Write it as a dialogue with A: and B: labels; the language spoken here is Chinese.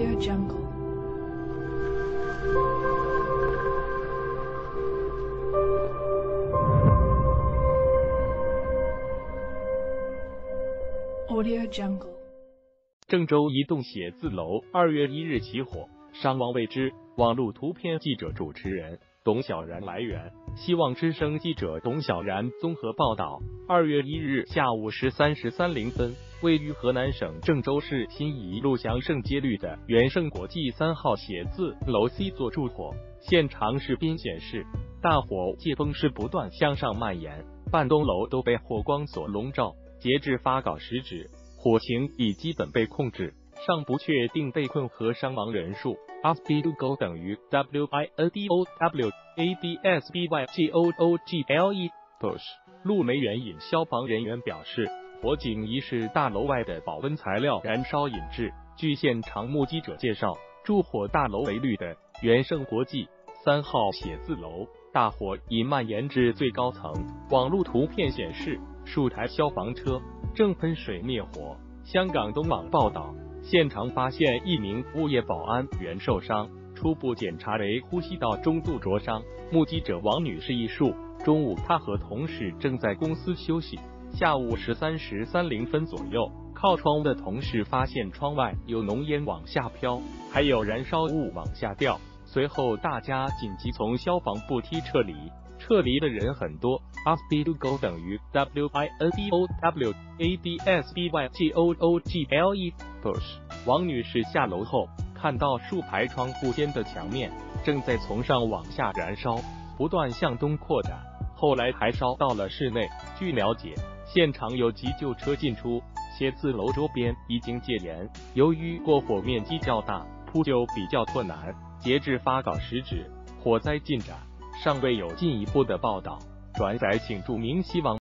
A: Audio Jungle. Audio Jungle.
B: 郑州一栋写字楼2月1日起火，伤亡未知。网络图片记者主持人董小然来源：希望之声记者董小然综合报道。2月1日下午13时30分，位于河南省郑州市新沂路祥盛街绿的元盛国际3号写字楼 C 座着火，现场视频显示，大火借风势不断向上蔓延，半栋楼都被火光所笼罩。截至发稿时止，火情已基本被控制，尚不确定被困和伤亡人数。ASBDOGO 等于 WINDOW ABSBYGOOGLE。陆梅园引消防人员表示，火警疑是大楼外的保温材料燃烧引致。据现场目击者介绍，助火大楼为绿的元盛国际3号写字楼，大火已蔓延至最高层。网络图片显示，数台消防车正喷水灭火。香港东网报道，现场发现一名物业保安员受伤，初步检查为呼吸道中度灼伤。目击者王女士忆述，中午她和同事正在公司休息，下午13时30分左右，靠窗的同事发现窗外有浓烟往下飘，还有燃烧物往下掉，随后大家紧急从消防部梯撤离，撤离的人很多。ASBDOGO 等于 WINDOW ABSBYGOOGLE。王女士下楼后，看到数排窗户间的墙面正在从上往下燃烧，不断向东扩展，后来还烧到了室内。据了解，现场有急救车进出，写字楼周边已经戒严，由于过火面积较大，扑救比较困难。截至发稿时止，火灾进展尚未有进一步的报道。转载请注明希望